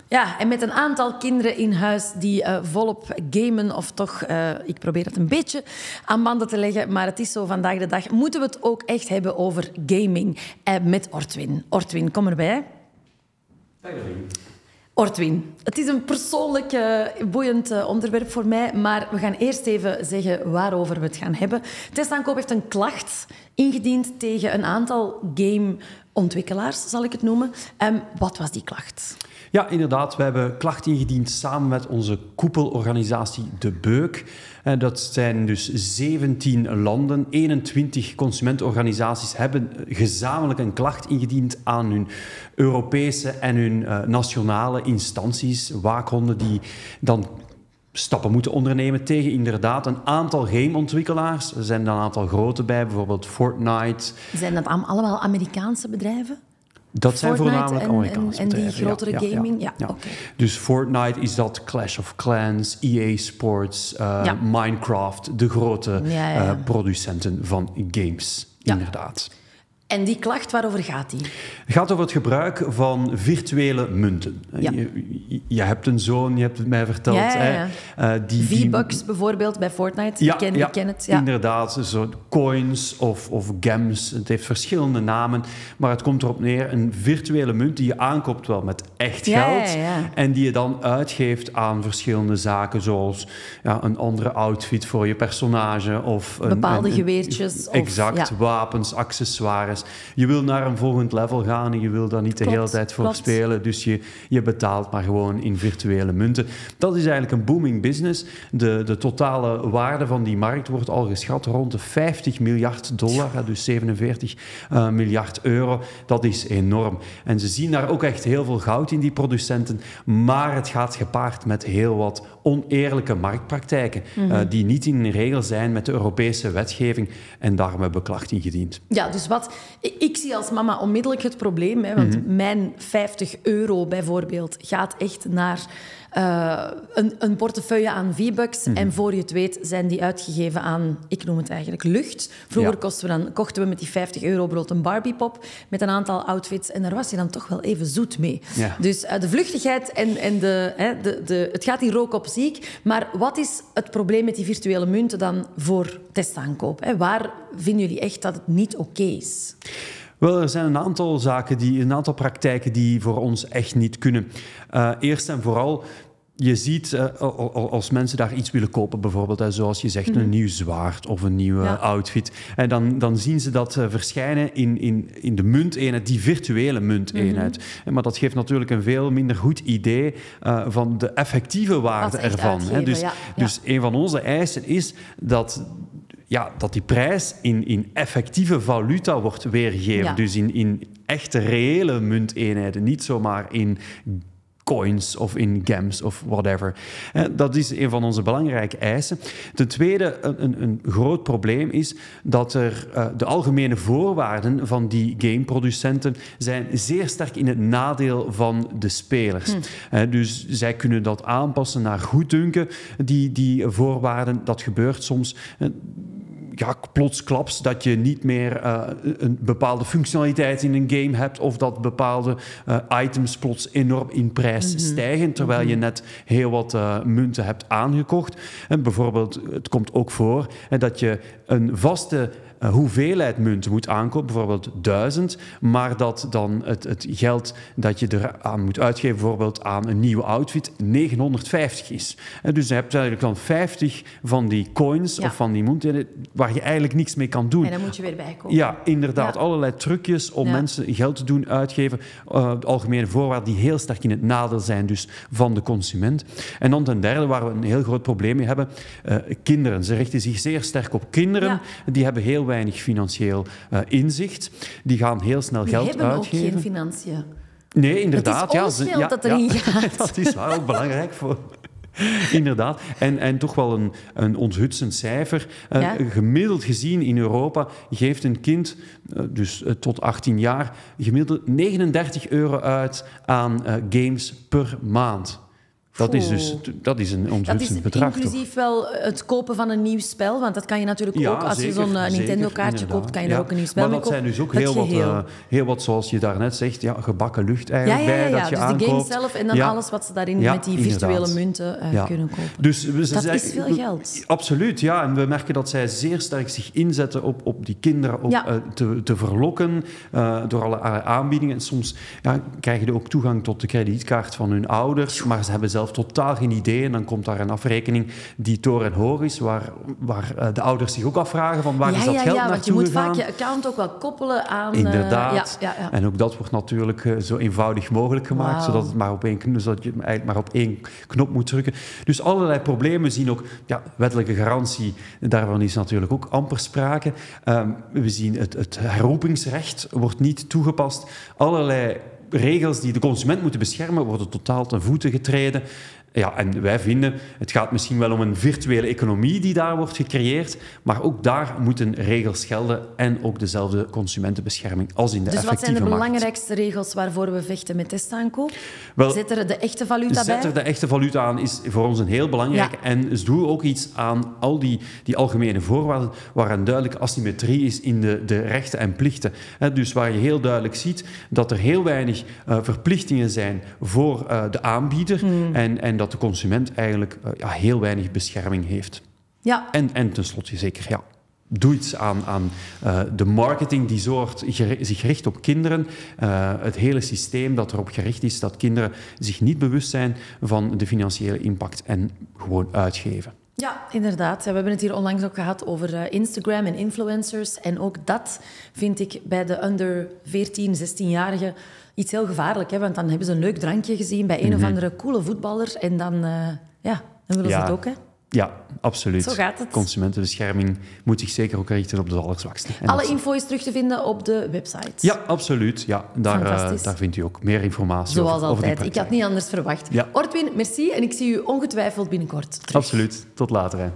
Ja, en met een aantal kinderen in huis die volop gamen, of toch, ik probeer het een beetje aan banden te leggen, maar het is zo vandaag de dag, moeten we het ook echt hebben over gaming met Ortwin. Ortwin, kom erbij. Ortwin, het is een persoonlijk boeiend onderwerp voor mij, maar we gaan eerst even zeggen waarover we het gaan hebben. Testaankoop heeft een klacht ingediend tegen een aantal gameontwikkelaars, zal ik het noemen. Wat was die klacht? Ja, inderdaad. We hebben klacht ingediend samen met onze koepelorganisatie De Beuk. Dat zijn dus 17 landen. 21 consumentenorganisaties hebben gezamenlijk een klacht ingediend aan hun Europese en hun nationale instanties, waakhonden die dan stappen moeten ondernemen tegen inderdaad een aantal gameontwikkelaars. Er zijn er een aantal grote bij, bijvoorbeeld Fortnite. Zijn dat allemaal Amerikaanse bedrijven? Dat zijn Fortnite voornamelijk Amerikaanse en bedrijven. die grotere gaming? Ja. Ja. Okay. Dus Fortnite is dat, Clash of Clans, EA Sports, Minecraft, de grote producenten van games, inderdaad. En die klacht, waarover gaat die? Het gaat over het gebruik van virtuele munten. Ja. Je hebt een zoon, je hebt het mij verteld. Ja. V-Bucks bijvoorbeeld bij Fortnite, ik ken het. Ja. Inderdaad, zo coins of gems. Het heeft verschillende namen, maar het komt erop neer een virtuele munt die je aankoopt wel met echt geld en die je dan uitgeeft aan verschillende zaken, zoals een andere outfit voor je personage of bepaalde geweertjes. Exact, wapens, accessoires. Je wil naar een volgend level gaan en je wil daar niet de hele tijd voor spelen. Dus je betaalt maar gewoon in virtuele munten. Dat is eigenlijk een booming business. De totale waarde van die markt wordt al geschat rond de $50 miljard. Dus 47 miljard euro. Dat is enorm. En ze zien daar ook echt heel veel goud in, die producenten. Maar het gaat gepaard met heel wat oneerlijke marktpraktijken. Die niet in regel zijn met de Europese wetgeving. En daarom hebben we klacht ingediend. Ja, dus wat... Ik zie als mama onmiddellijk het probleem, want mijn €50 bijvoorbeeld gaat echt naar een portefeuille aan V-Bucks. En voor je het weet zijn die uitgegeven aan, ik noem het eigenlijk, lucht. Vroeger kochten we met die €50 bijvoorbeeld een Barbie-pop met een aantal outfits en daar was je dan toch wel even zoet mee. Ja. Dus de vluchtigheid en het gaat hier rook op ziek. Maar wat is het probleem met die virtuele munten dan voor testaankoop? Waar vinden jullie echt dat het niet oké is? Wel, er zijn een aantal zaken, een aantal praktijken die voor ons echt niet kunnen. Eerst en vooral, je ziet als mensen daar iets willen kopen, bijvoorbeeld, zoals je zegt, een nieuw zwaard of een nieuwe outfit. En dan zien ze dat verschijnen in de munteenheid, die virtuele munteenheid. Maar dat geeft natuurlijk een veel minder goed idee van de effectieve waarde ervan. Dus een van onze eisen is dat die prijs in effectieve valuta wordt weergegeven. Ja. Dus in echte, reële munteenheden. Niet zomaar in coins of in gems of whatever. Dat is een van onze belangrijke eisen. Ten tweede, een groot probleem is dat de algemene voorwaarden van die gameproducenten zijn zeer sterk in het nadeel van de spelers. Dus zij kunnen dat aanpassen naar goeddunken, die voorwaarden. Dat gebeurt soms... plotsklaps dat je niet meer een bepaalde functionaliteit in een game hebt of dat bepaalde items plots enorm in prijs stijgen, terwijl je net heel wat munten hebt aangekocht. En bijvoorbeeld, het komt ook voor dat je een vaste hoeveelheid munten moet aankopen, bijvoorbeeld 1000, maar dat dan het geld dat je eraan moet uitgeven, bijvoorbeeld aan een nieuwe outfit, 950 is. Dus je hebt eigenlijk dan 50 van die coins of van die munten waar je eigenlijk niks mee kan doen. En dan moet je weer bijkopen. Ja, inderdaad. Ja. Allerlei trucjes om mensen geld te doen uitgeven. Algemene voorwaarden die heel sterk in het nadeel zijn dus van de consument. En dan ten derde, waar we een heel groot probleem mee hebben, kinderen. Ze richten zich zeer sterk op kinderen. Ja. Die hebben heel weinig financieel inzicht. Die gaan heel snel geld uitgeven. Die hebben ook geen financiën. Nee, inderdaad. Het is ons geld dat erin gaat. Dat is wel ook belangrijk voor... Inderdaad. En toch wel een onthutsend cijfer. Gemiddeld gezien in Europa geeft een kind, dus tot 18 jaar, gemiddeld €39 uit aan games per maand. Dat is een onthulsend bedrag. Inclusief wel het kopen van een nieuw spel, want dat kan je natuurlijk ook, als je zo'n Nintendo-kaartje koopt, kan je er ook een nieuw spel mee kopen. Maar dat zijn dus ook heel wat, zoals je daarnet zegt, gebakken lucht eigenlijk bij dat je dus aankoopt. de game zelf en dan alles wat ze daarin met die virtuele munten kunnen kopen. Dus dat is veel geld. Absoluut, ja. En we merken dat zij zeer sterk zich inzetten op die kinderen te verlokken door alle aanbiedingen. En soms krijgen die ook toegang tot de kredietkaart van hun ouders, maar ze hebben zelf totaal geen idee. En dan komt daar een afrekening die toren hoog is, waar de ouders zich ook afvragen van waar is dat geld naartoe gegaan. Want je moet vaak je account ook wel koppelen aan... Inderdaad. En ook dat wordt natuurlijk zo eenvoudig mogelijk gemaakt, zodat je eigenlijk maar op één knop moet drukken. Dus allerlei problemen zien ook... wettelijke garantie, daarvan is natuurlijk ook amper sprake. We zien het herroepingsrecht wordt niet toegepast. Allerlei regels die de consument moeten beschermen, worden totaal ten voeten getreden. Ja, en wij vinden, het gaat misschien wel om een virtuele economie die daar wordt gecreëerd, maar ook daar moeten regels gelden en ook dezelfde consumentenbescherming als in de effectieve markt. Dus wat zijn de belangrijkste regels waarvoor we vechten met testaankoop? Zet er de echte valuta bij? Zet er de echte valuta aan is voor ons een heel belangrijk. Ja. En dus doe ook iets aan al die algemene voorwaarden waar een duidelijke asymmetrie is in de rechten en plichten. Dus waar je heel duidelijk ziet dat er heel weinig verplichtingen zijn voor de aanbieder en dat de consument eigenlijk heel weinig bescherming heeft. Ja. En tenslotte zeker, doe iets aan de marketing die zich richt op kinderen. Het hele systeem dat erop gericht is dat kinderen zich niet bewust zijn van de financiële impact en gewoon uitgeven. Ja, inderdaad. We hebben het hier onlangs ook gehad over Instagram en influencers. En ook dat vind ik bij de under 14, 16-jarigen iets heel gevaarlijk. Want dan hebben ze een leuk drankje gezien bij een of andere coole voetballer. En dan willen ze het ook, hè? Ja, absoluut. Zo gaat het. Consumentenbescherming moet zich zeker ook richten op de allerzwaksten. Alle info is terug te vinden op de website. Ja, absoluut. Ja, daar vindt u ook meer informatie Zoals over altijd. Ik had niet anders verwacht. Ja. Ortwin, merci. En ik zie u ongetwijfeld binnenkort terug. Absoluut. Tot later. Hè.